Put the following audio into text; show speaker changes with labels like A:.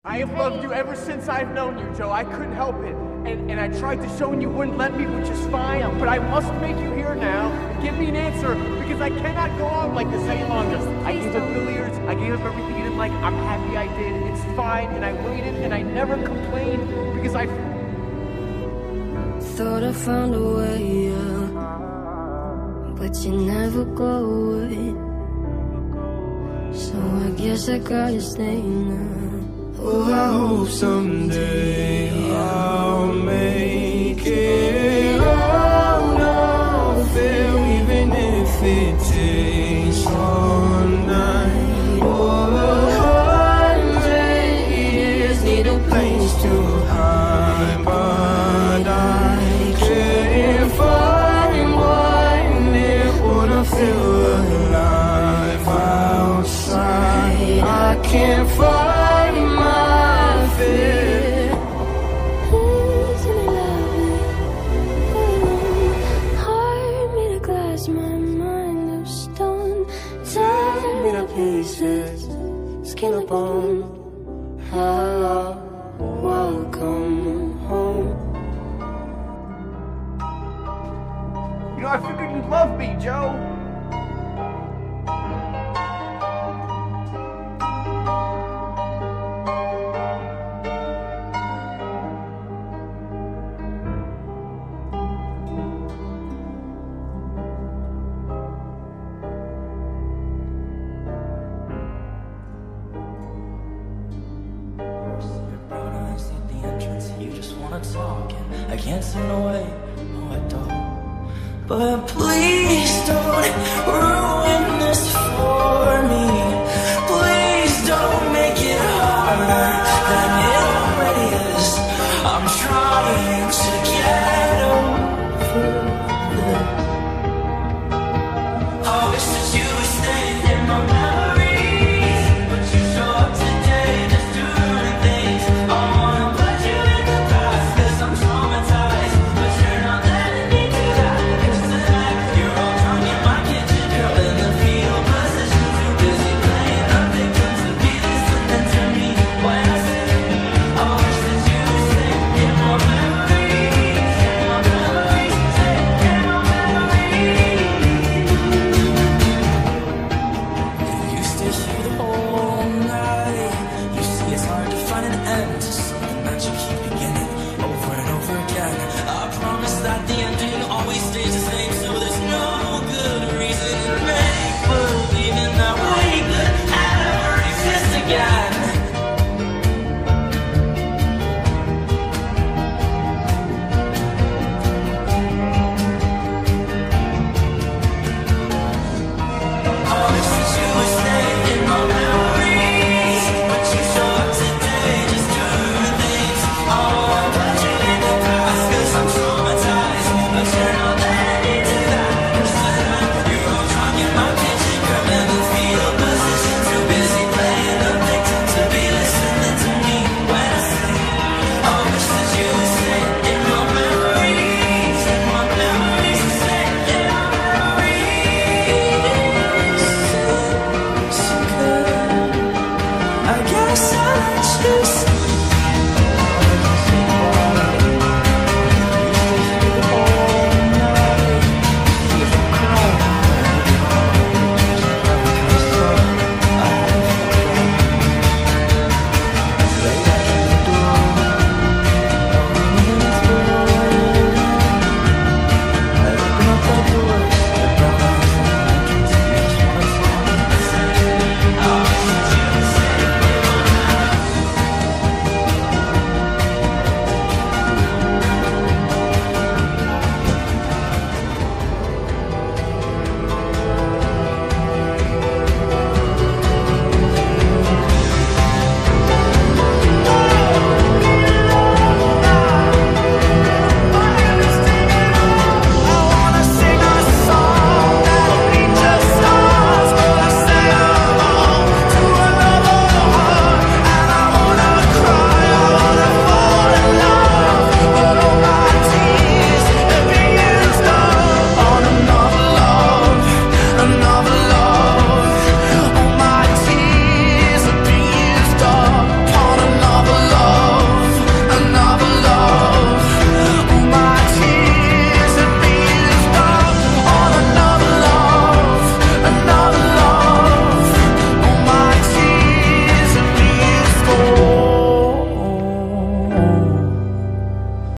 A: I have loved you ever since I've known you, Joe. I couldn't help it. And I tried to show and you wouldn't let me, which is fine. But I must make you here now and give me an answer because I cannot go on like this any longer. I gave up billiards. I gave up everything you didn't like. I'm happy I did. It's fine. And I waited and I never complained because I
B: thought I found a way out, but you never go away. So I guess I gotta stay now.
C: Oh, I hope someday I'll make it out of there, even if it takes all night or 100 years. Need a place to hide, but I can't find one that would feel alive outside. I can't find skin and bone. Hello, welcome home.
A: You know, I figured you'd love me, Joe.
D: Talking, I can't turn away, oh I don't. But please don't ruin this for me. Please don't make it harder than it already is. I'm trying to get over this. I wish that you would stay in my memories, but you show up today just to ruin things. I wanna put you in the past, I'm traumatized, but you're not letting me do that. Cause tonight, you're all drunk in my kitchen, girl, in the fetal position, too busy playing a victim to be listening to me when I say, I wish that you would stay in my memories, stay in my memories. If you stay here the whole night, you see it's hard to find an end to